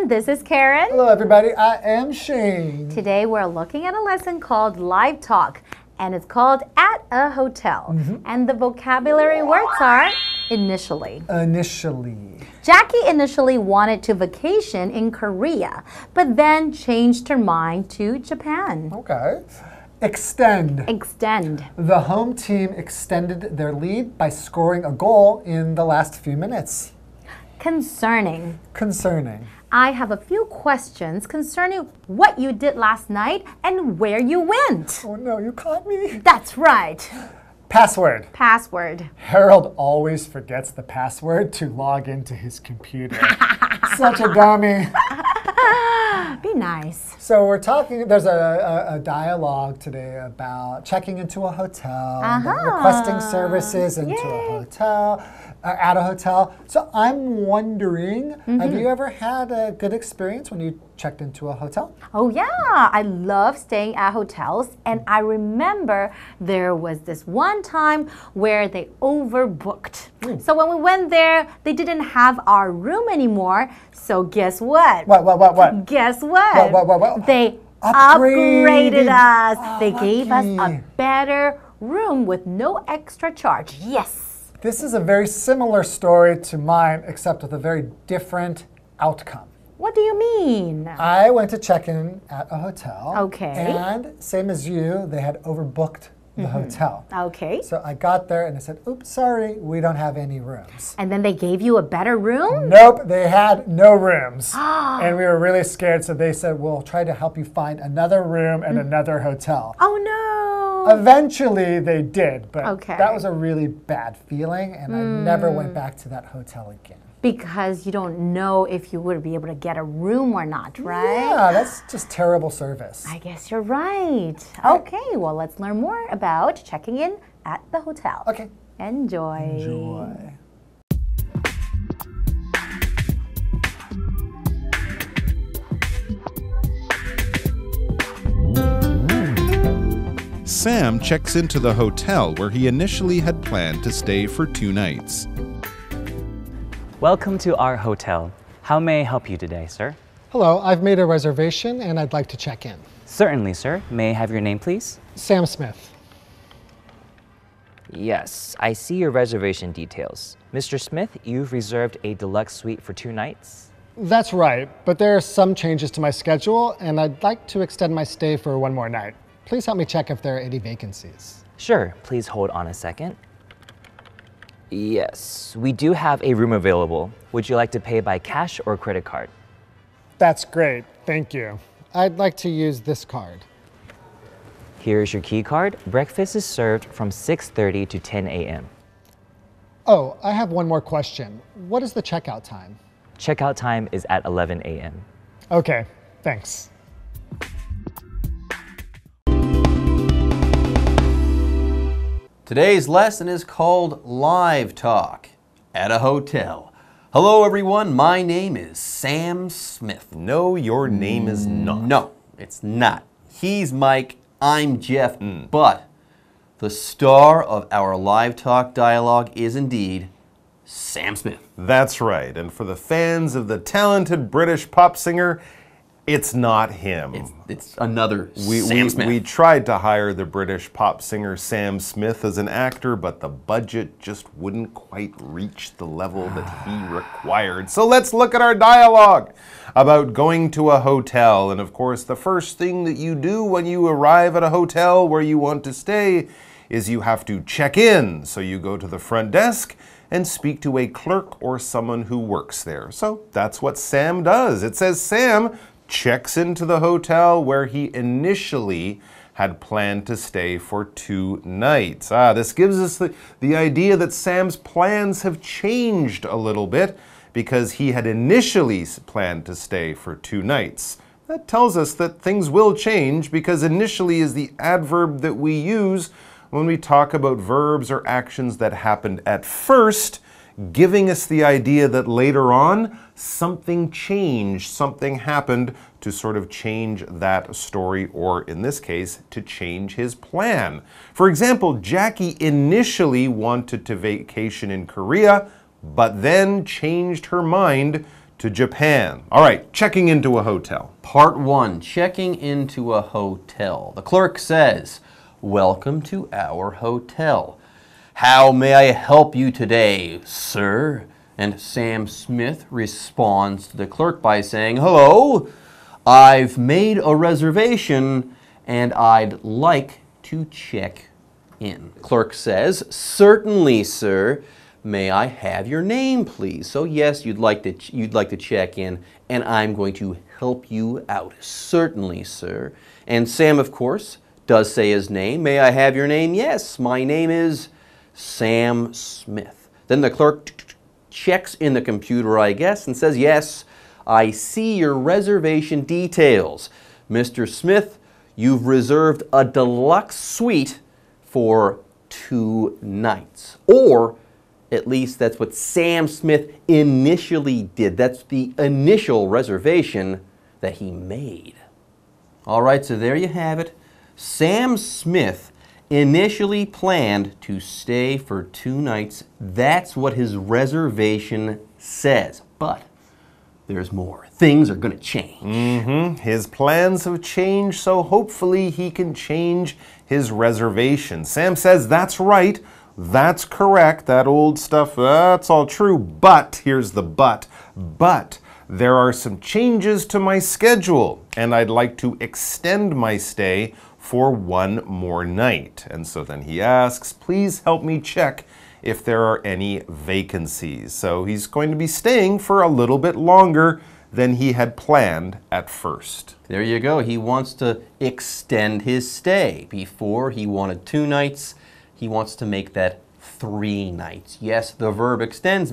this is Karen. Hello everybody, I am Shane. Today we're looking at a lesson called Live Talk, and it's called At a Hotel. And the vocabulary words are initially. Jackie initially wanted to vacation in Korea, but then changed her mind to Japan. Okay. Extend. The home team extended their lead by scoring a goal in the last few minutes. Concerning. I have a few questions concerning what you did last night and where you went. Oh no, you caught me. That's right. Password. Harold always forgets the password to log into his computer. Such a dummy. Be nice. So we're talking, there's a dialogue today about checking into a hotel, and requesting services into a hotel, at a hotel. So I'm wondering, have you ever had a good experience when you checked into a hotel? Oh yeah, I love staying at hotels, and I remember there was this one time where they overbooked. So when we went there, they didn't have our room anymore. So guess what? What? Guess what? What? They upgraded us. They gave us a better room with no extra charge. Yes. This is a very similar story to mine, except with a very different outcome. What do you mean? I went to check in at a hotel. Okay. And same as you, they had overbooked the hotel. Okay. So I got there and they said, oops, sorry, we don't have any rooms. And then they gave you a better room? Nope, they had no rooms. And we were really scared, so they said, we'll try to help you find another room and another hotel. Oh no. Eventually they did, but Okay. that was a really bad feeling, and I never went back to that hotel again. Because you don't know if you would be able to get a room or not, right? Yeah, that's just terrible service. I guess you're right. Okay, well, let's learn more about checking in at the hotel. Okay. Enjoy. Sam checks into the hotel where he initially had planned to stay for 2 nights. Welcome to our hotel. How may I help you today, sir? Hello, I've made a reservation and I'd like to check in. Certainly, sir. May I have your name, please? Sam Smith. Yes, I see your reservation details. Mr. Smith, you've reserved a deluxe suite for 2 nights? That's right, but there are some changes to my schedule and I'd like to extend my stay for one more night. Please help me check if there are any vacancies. Sure, please hold on a second. Yes, we do have a room available. Would you like to pay by cash or credit card? That's great, thank you. I'd like to use this card. Here's your key card. Breakfast is served from 6:30 to 10 a.m. Oh, I have one more question. What is the checkout time? Checkout time is at 11 a.m. Okay, thanks. Today's lesson is called Live Talk at a hotel. Hello everyone, my name is Sam Smith. No, your name is not. No, it's not. He's Mike, I'm Jeff, but the star of our Live Talk dialogue is indeed Sam Smith. That's right, and for the fans of the talented British pop singer, it's not him. It's another Sam Smith. We tried to hire the British pop singer Sam Smith as an actor, but the budget just wouldn't quite reach the level that he required. So let's look at our dialogue about going to a hotel. And of course, the first thing that you do when you arrive at a hotel where you want to stay is you have to check in. So you go to the front desk and speak to a clerk or someone who works there. So that's what Sam does. It says Sam checks into the hotel where he initially had planned to stay for 2 nights. This gives us the idea that Sam's plans have changed a little bit because he had initially planned to stay for 2 nights. That tells us that things will change because initially is the adverb that we use when we talk about verbs or actions that happened at first, giving us the idea that later on something changed, something happened to sort of change that story, or in this case, to change his plan. For example, Jackie initially wanted to vacation in Korea, but then changed her mind to Japan. All right, checking into a hotel. Part 1, checking into a hotel. The clerk says, "Welcome to our hotel. How may I help you today, sir?" And Sam Smith responds to the clerk by saying, "Hello, I've made a reservation and I'd like to check in." Clerk says, "Certainly, sir. May I have your name, please?" So yes, you'd like to check in, and I'm going to help you out. "Certainly, sir." And Sam, of course, does say his name. "May I have your name?" "Yes, my name is Sam Smith." Then the clerk checks in the computer, I guess, and says, "Yes, I see your reservation details. Mr. Smith, you've reserved a deluxe suite for 2 nights." Or at least that's what Sam Smith initially did. That's the initial reservation that he made. All right, so there you have it. Sam Smith initially planned to stay for 2 nights. That's what his reservation says. But there's more. Things are going to change. His plans have changed, so hopefully he can change his reservation. Sam says, "That's right. That's correct. That old stuff, that's all true. But," here's the but there are some changes to my schedule, and I'd like to extend my stay for 1 more night. And so then he asks, "Please help me check if there are any vacancies." So he's going to be staying for a little bit longer than he had planned at first. There you go. He wants to extend his stay. Before, he wanted 2 nights. He wants to make that 3 nights. Yes, the verb extend,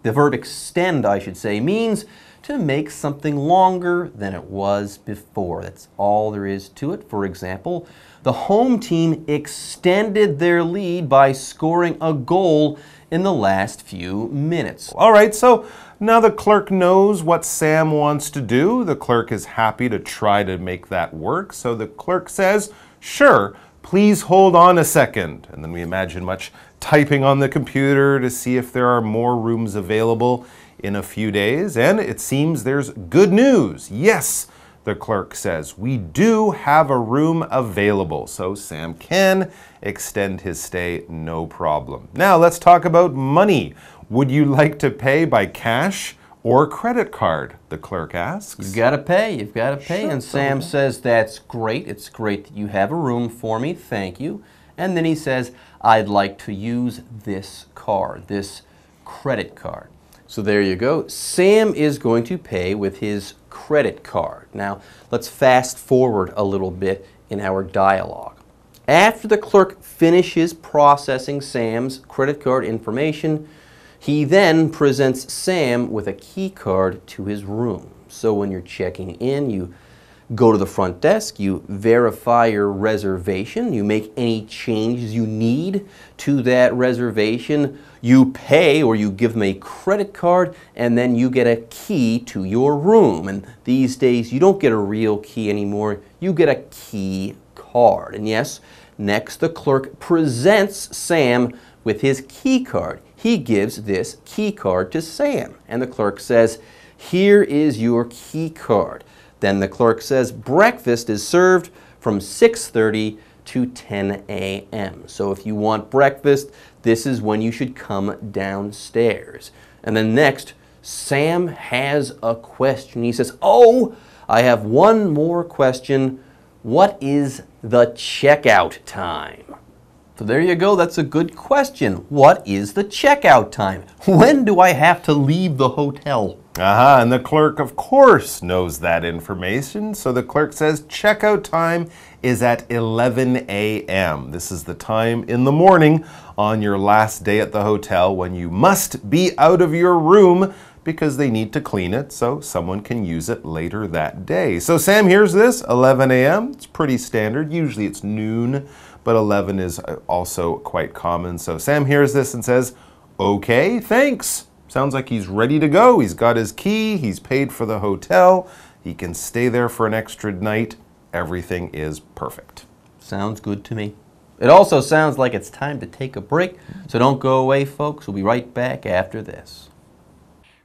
I should say, means to make something longer than it was before. That's all there is to it. For example, the home team extended their lead by scoring a goal in the last few minutes. All right, so now the clerk knows what Sam wants to do. The clerk is happy to try to make that work. So the clerk says, "Sure, please hold on a second." And then we imagine much typing on the computer to see if there are more rooms available in a few days. And it seems there's good news. Yes, the clerk says, we do have a room available. So Sam can extend his stay, no problem. Now let's talk about money. Would you like to pay by cash or credit card? The clerk asks. You've got to pay. You've got to pay. Sure, and Sam says, "That's great. It's great that you have a room for me. Thank you." And then he says, "I'd like to use this card, this credit card." So there you go. Sam is going to pay with his credit card. Now, let's fast forward a little bit in our dialogue. After the clerk finishes processing Sam's credit card information, he then presents Sam with a key card to his room. So when you're checking in, you go to the front desk, you verify your reservation, you make any changes you need to that reservation, you pay or you give them a credit card, and then you get a key to your room. And these days, you don't get a real key anymore, you get a key card. And yes, next the clerk presents Sam with his key card. He gives this key card to Sam, and the clerk says, "Here is your key card." Then the clerk says, "Breakfast is served from 6:30 to 10 a.m. So if you want breakfast, this is when you should come downstairs." And then next, Sam has a question. He says, "Oh, I have one more question. What is the checkout time?" So there you go. That's a good question. What is the checkout time? When do I have to leave the hotel? And the clerk, of course, knows that information. So the clerk says checkout time is at 11 a.m. This is the time in the morning on your last day at the hotel when you must be out of your room because they need to clean it so someone can use it later that day. So Sam hears this, 11 a.m. It's pretty standard. Usually it's noon, but 11 is also quite common. So Sam hears this and says, "Okay, thanks." Sounds like he's ready to go. He's got his key, he's paid for the hotel, he can stay there for an extra night. Everything is perfect. Sounds good to me. It also sounds like it's time to take a break, so don't go away, folks. We'll be right back after this.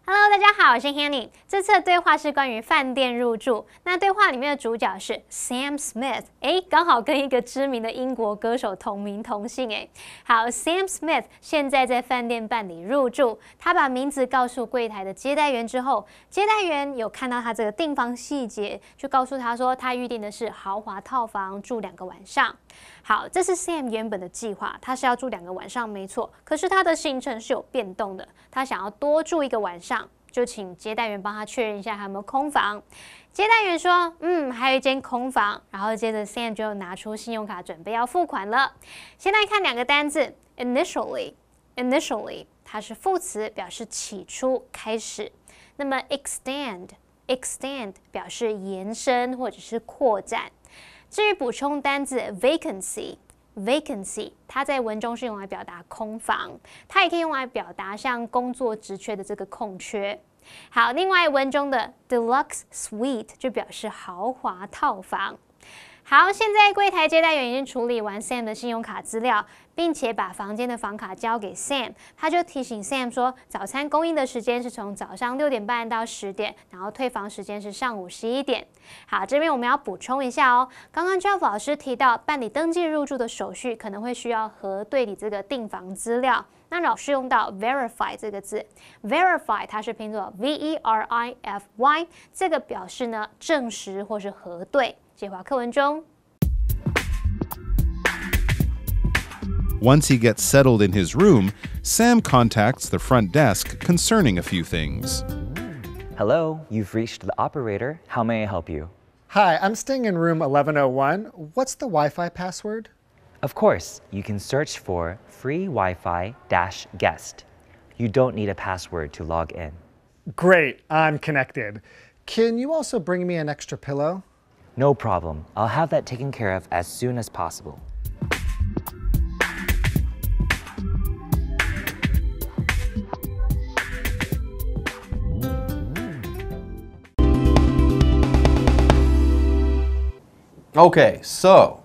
Hello， 大家好，我是 Hanny。这次的对话是关于饭店入住。那对话里面的主角是 Sam Smith， 刚好跟一个知名的英国歌手同名同姓好 ，Sam Smith 现在在饭店办理入住，他把名字告诉柜台的接待员之后，接待员有看到他这个订房细节，就告诉他说他预定的是豪华套房，住2个晚上。好，这是 Sam 原本的计划，他是要住2个晚上，没错。可是他的行程是有变动的，他想要多住1个晚上，就请接待员帮他确认一下还有没有空房。接待员说，还有1间空房。然后接着 Sam 就拿出信用卡准备要付款了。先来看2个单字 ，initially 它是副词，表示起初、开始。那么 extend 表示延伸或者是扩展。至于补充单字 vacancy， 它在文中是用来表达空房，它也可以用来表达像工作职缺的这个空缺。好，另外文中的 deluxe suite 就表示豪华套房。好，现在柜台接待员已经处理完 Sam 的信用卡资料，并且把房间的房卡交给 Sam， 他就提醒 Sam 说，早餐供应的时间是从早上6点半到10点，然后退房时间是上午11点。好，这边我们要补充一下哦，刚刚 Jeff 老师提到办理登记入住的手续可能会需要核对你这个订房资料，那老师用到 verify 这个字 ，verify 它是拼作 V-E-R-I-F-Y， 这个表示呢证实或是核对。解华课文中。 Once he gets settled in his room, Sam contacts the front desk concerning a few things. Hello, you've reached the operator. How may I help you? Hi, I'm staying in room 1101. What's the Wi-Fi password? Of course, you can search for free Wi-Fi-guest. You don't need a password to log in. Great, I'm connected. Can you also bring me an extra pillow? No problem. I'll have that taken care of as soon as possible. Okay, so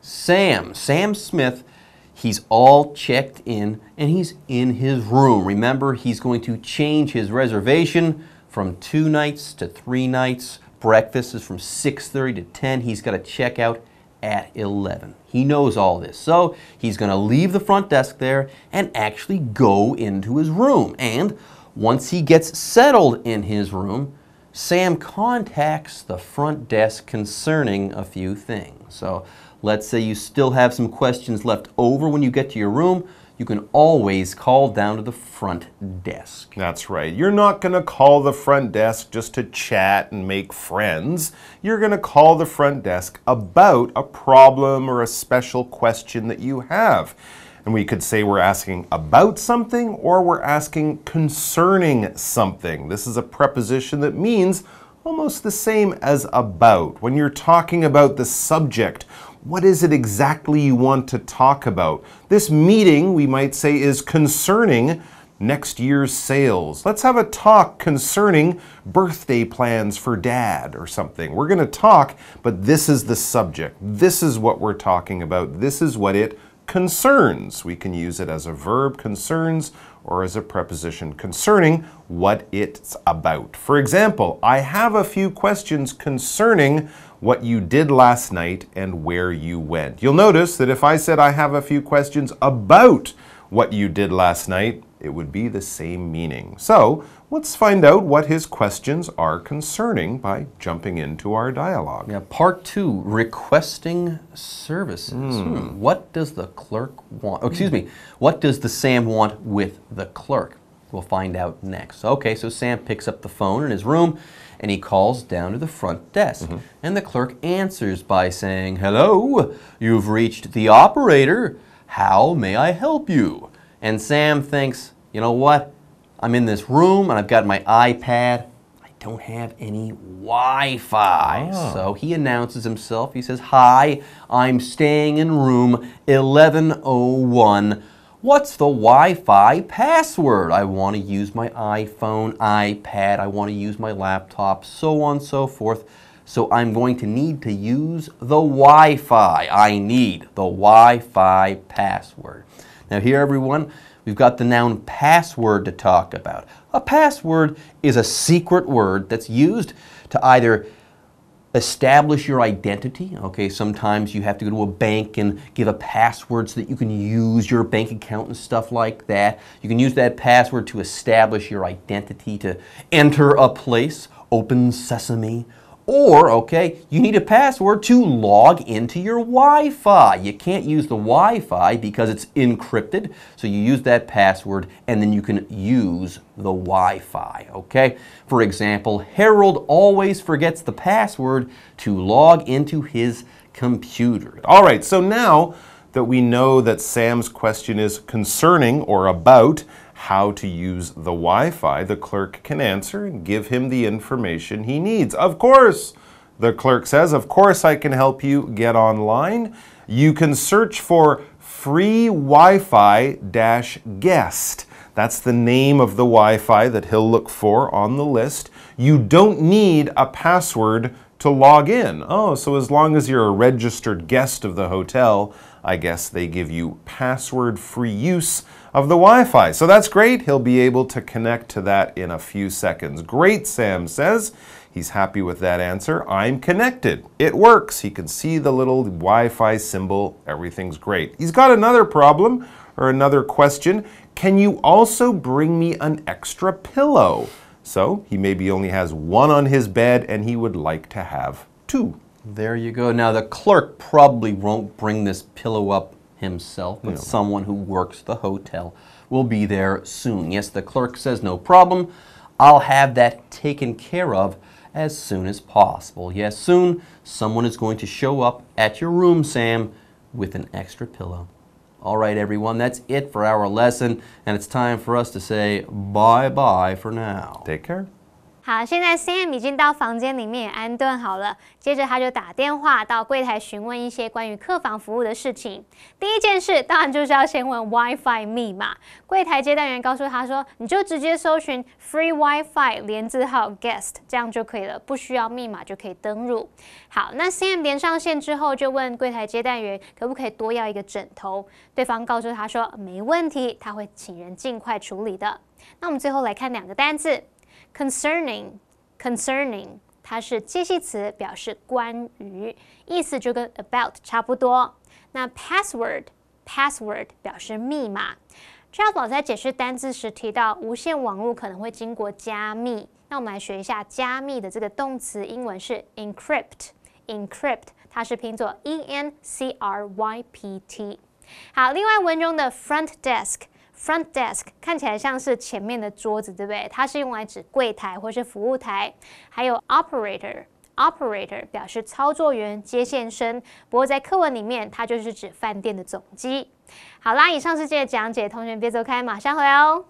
Sam Smith, he's all checked in and he's in his room. Remember, he's going to change his reservation from 2 nights to 3 nights. Breakfast is from 6:30 to 10. He's got to check out at 11. He knows all this. So he's going to leave the front desk there and actually go into his room. And once he gets settled in his room, Sam contacts the front desk concerning a few things. So let's say you still have some questions left over when you get to your room. You can always call down to the front desk. That's right. You're not going to call the front desk just to chat and make friends. You're going to call the front desk about a problem or a special question that you have. And we could say we're asking about something or we're asking concerning something. This is a preposition that means almost the same as about. When you're talking about the subject, what is it exactly you want to talk about? This meeting, we might say, is concerning next year's sales. Let's have a talk concerning birthday plans for Dad or something. We're going to talk, but this is the subject. This is what we're talking about. This is what it concerns. We can use it as a verb, concerns, or as a preposition concerning what it's about. For example, I have a few questions concerning what you did last night and where you went. You'll notice that if I said I have a few questions about what you did last night, it would be the same meaning. So let's find out what his questions are concerning by jumping into our dialogue. Now, part 2, requesting services. What does the clerk want? Oh, excuse me. What does the Sam want with the clerk? We'll find out next. Okay, so Sam picks up the phone in his room and he calls down to the front desk. And the clerk answers by saying, "Hello, you've reached the operator. How may I help you?" And Sam thinks, you know what? I'm in this room and I've got my iPad. I don't have any Wi-Fi. So he announces himself. He says, "Hi, I'm staying in room 1101. What's the Wi-Fi password? I want to use my iPhone, iPad, I want to use my laptop, so on and so forth. So I'm going to need to use the Wi-Fi. I need the Wi-Fi password." Now here, everyone, we've got the noun password to talk about. A password is a secret word that's used to either establish your identity. Okay, sometimes you have to go to a bank and give a password so that you can use your bank account and stuff like that. You can use that password to establish your identity, to enter a place, open sesame. Or, okay, you need a password to log into your Wi-Fi. You can't use the Wi-Fi because it's encrypted, so you use that password and then you can use the Wi-Fi, okay? For example, Harold always forgets the password to log into his computer. All right, so now that we know that Sam's question is concerning or about how to use the Wi-Fi, the clerk can answer and give him the information he needs. Of course, the clerk says, of course I can help you get online. You can search for free Wi-Fi-guest. That's the name of the Wi-Fi that he'll look for on the list. You don't need a password to log in. Oh, so as long as you're a registered guest of the hotel, I guess they give you password-free use of the Wi-Fi. So that's great. He'll be able to connect to that in a few seconds. Great, Sam says. He's happy with that answer. I'm connected. It works. He can see the little Wi-Fi symbol. Everything's great. He's got another problem or another question. Can you also bring me an extra pillow? So he maybe only has one on his bed and he would like to have two. There you go. Now the clerk probably won't bring this pillow up himself, but someone who works the hotel will be there soon. Yes, the clerk says no problem. I'll have that taken care of as soon as possible. Yes, soon someone is going to show up at your room, Sam, with an extra pillow. All right, everyone, that's it for our lesson, and it's time for us to say bye-bye for now. Take care. 好，现在 Sam 已经到房间里面安顿好了，接着他就打电话到柜台询问一些关于客房服务的事情。第一件事当然就是要先问 Wi-Fi 密码。柜台接待员告诉他说，你就直接搜寻 Free Wi-Fi 连字号 Guest 这样就可以了，不需要密码就可以登入。好，那 Sam 连上线之后就问柜台接待员可不可以多要一个枕头，对方告诉他说没问题，他会请人尽快处理的。那我们最后来看两个单字。Concerning， 它是介系词，表示关于，意思就跟 about 差不多。那 password 表示密码。Charles 老师在解释单字时提到，无线网络可能会经过加密。那我们来学一下加密的这个动词，英文是 encrypt， 它是拼作 encrypt。好，另外文中的 front desk 看起来像是前面的桌子，对不对？它是用来指柜台或是服务台。还有 operator 表示操作员、接线生，不过在课文里面，它就是指饭店的总机。好啦，以上是这节讲解，同学别走开，马上回来哦。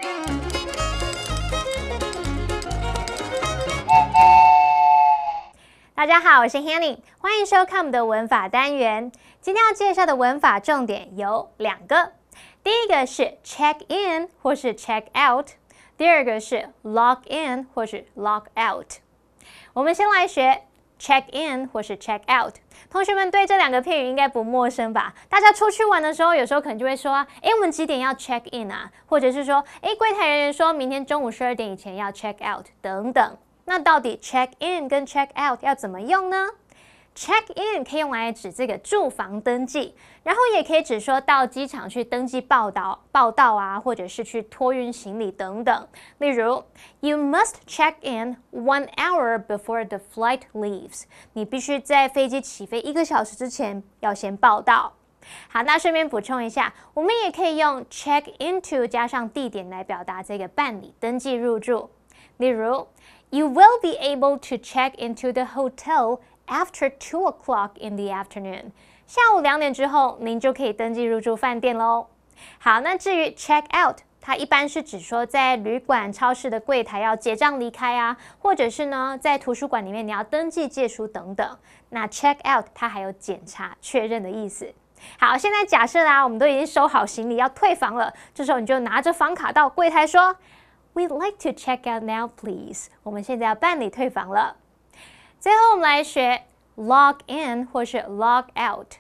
大家好，我是 Hanny， 欢迎收看我们的文法单元。今天要介绍的文法重点有两个。第一个是 check in 或是 check out， 第二个是 log in 或是 log out。我们先来学 check in 或是 check out。同学们对这两个片语应该不陌生吧？大家出去玩的时候，有时候可能就会说啊，我们几点要 check in 啊？或者是说，柜台人员说明天中午12点以前要 check out 等等。那到底 check in 跟 check out 要怎么用呢？Check in 可以用来指这个住房登记，然后也可以指说到机场去登记报到啊，或者是去托运行李等等。例如 ，You must check in 1 hour before the flight leaves。你必须在飞机起飞1个小时之前要先报到。好，那顺便补充一下，我们也可以用 check into 加上地点来表达这个办理登记入住。例如 ，You will be able to check into the hotel after 2 o'clock in the afternoon， 下午2点之后，您就可以登记入住饭店喽。好，那至于 check out， 它一般是指说在旅馆、超市的柜台要结账离开啊，或者是呢在图书馆里面你要登记借书等等。那 check out 它还有检查、确认的意思。好，现在假设啦，我们都已经收好行李要退房了，这时候你就拿着房卡到柜台说 ，We'd like to check out now, please。我们现在要办理退房了。最后我们来学 log in 或是 log out。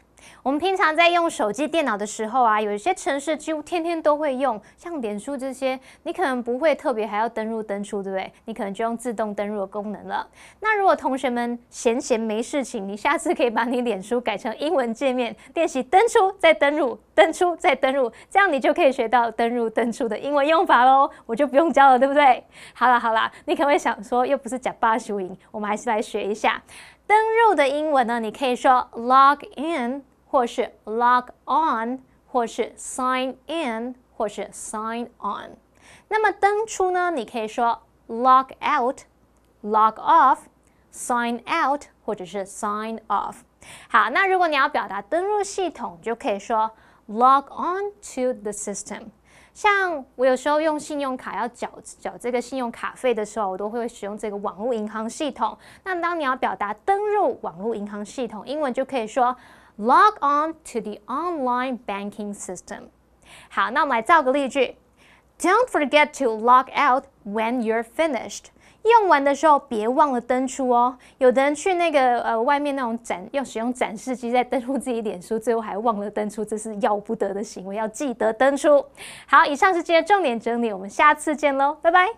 我们平常在用手机、电脑的时候啊，有一些程式几乎天天都会用，像脸书这些，你可能不会特别还要登入登出，对不对？你可能就用自动登入的功能了。那如果同学们闲没事情，你下次可以把你脸书改成英文界面，练习登出再登入，登出再登入，这样你就可以学到登入登出的英文用法咯，我就不用教了，对不对？好啦，你可能会想说，又不是假巴输赢，我们还是来学一下登入的英文呢。你可以说 log in， 或是 log on， 或是 sign in， 或是 sign on。那么登出呢，你可以说 log out、log off、sign out， 或者是 sign off。好，那如果你要表达登入系统，就可以说 log on to the system。像我有时候用信用卡要缴这个信用卡费的时候，我都会使用这个网络银行系统。那当你要表达登入网络银行系统，英文就可以说 log on to the online banking system。好，那我们来造个例句 ：Don't forget to log out when you're finished。用完的时候别忘了登出哦。有的人去那个外面那种要使用展示机在登录自己脸书，最后还忘了登出，这是要不得的行为，要记得登出。好，以上是今天重点整理，我们下次见喽，拜拜。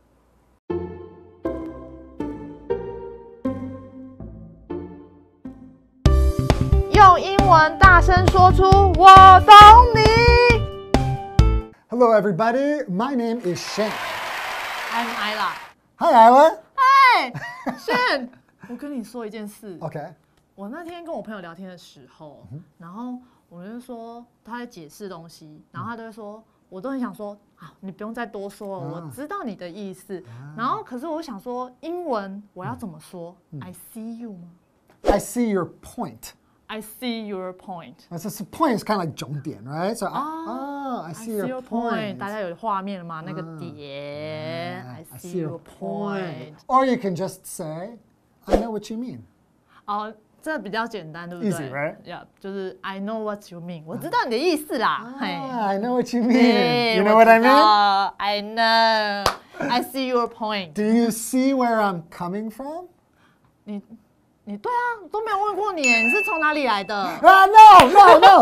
用英文大声说出我懂你。 Hello, everybody. My name is Shane. I'm Isla. Hi, Isla. Hi, Shane. 我跟你说一件事。 Okay. 我那天跟我朋友聊天的时候，然后我们就说他在解释东西，然后他都会说，我都很想说，啊，你不用再多说了，我知道你的意思。然后可是我想说，英文我要怎么说？I see you 吗 I see your point. I see your point. So point is kind of like 终点, right? So I see your point. 大家有画面了吗？那个点。I see your point. Or you can just say, I know what you mean. 哦，这比较简单，对不对 Easy, right? Yeah， 就是 I know what you mean. 我知道你的意思啦。 I know what you mean. You know what I mean? I know. I see your point. Do you see where I'm coming from? 你对啊，都没有问过你，你是从哪里来的 ？No.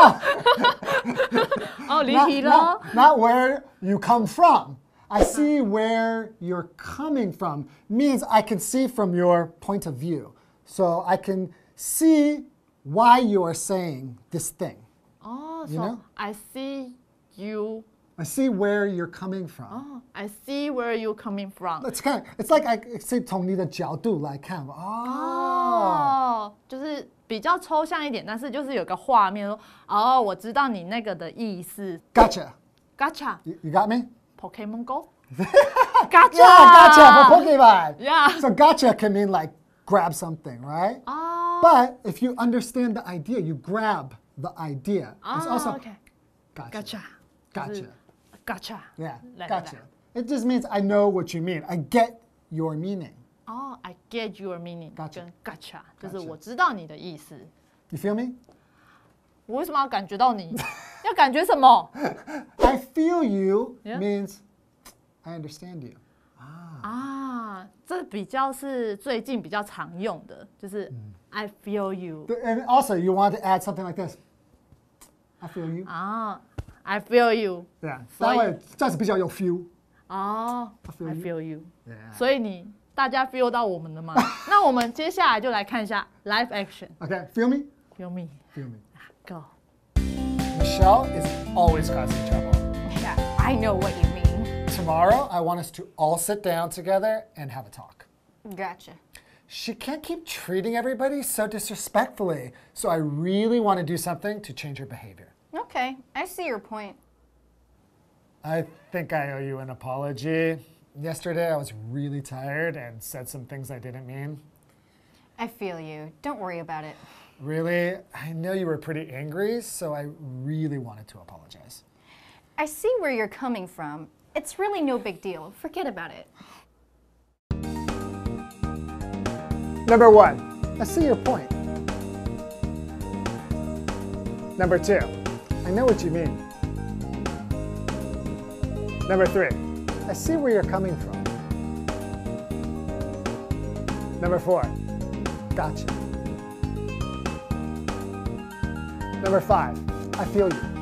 哦，离题了。 Not where you come from. I see where you're coming from means I can see from your point of view. So I can see why you are saying this thing. Oh, you so know? I see you. I see where you're coming from. Oh, I see where you're coming from. It's like I see 从你的角度来看。 哦，就是比较抽象一点，但是就是有个画面说，哦，我知道你那个的意思。 Gotcha. You got me? Pokemon Go. Gotcha. Yeah, gotcha for Pokemon. Yeah. So gotcha can mean like grab something, right? Oh. But if you understand the idea, you grab the idea. It's also okay. Gotcha. Gotcha. Yeah, gotcha. It just means I know what you mean. I get your meaning. Oh, I get your meaning. Gotcha. 跟 gotcha 就是我知道你的意思。 You feel me? 我为什么要感觉到你？要感觉什么 I feel you Yeah. means I understand you. 这比较是最近比较常用的，就是 I feel you. And also, you want to add something like this. I feel you. I feel you. Yeah. 那way这样子比较有 feel. I feel feel you. Yeah. 所以大家 feel 到我们了吗？那我们接下来就来看一下 live action. Okay, feel me? Feel me. Feel me. Go. Michelle is always causing trouble. Yeah, I know what you mean. Tomorrow, I want us to all sit down together and have a talk. Gotcha. She can't keep treating everybody so disrespectfully, so I really want to do something to change her behavior. Okay, I see your point. I think I owe you an apology. Yesterday, I was really tired and said some things I didn't mean. I feel you. Don't worry about it. Really? I know you were pretty angry, so I really wanted to apologize. I see where you're coming from. It's really no big deal. Forget about it. Number 1, I see your point. Number 2, I know what you mean. Number 3, I see where you're coming from. Number 4, gotcha. Number 5, I feel you.